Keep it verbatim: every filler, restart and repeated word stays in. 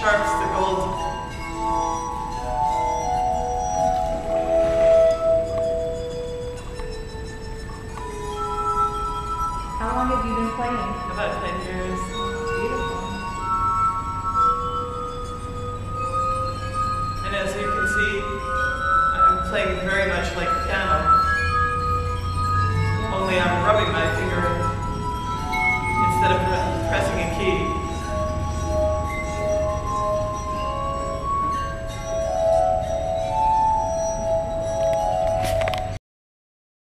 harps, the gold. How long have you been playing? About ten years. Beautiful. And as you can see, I'm playing very much like a piano. Only I'm rubbing my finger instead of pressing a key.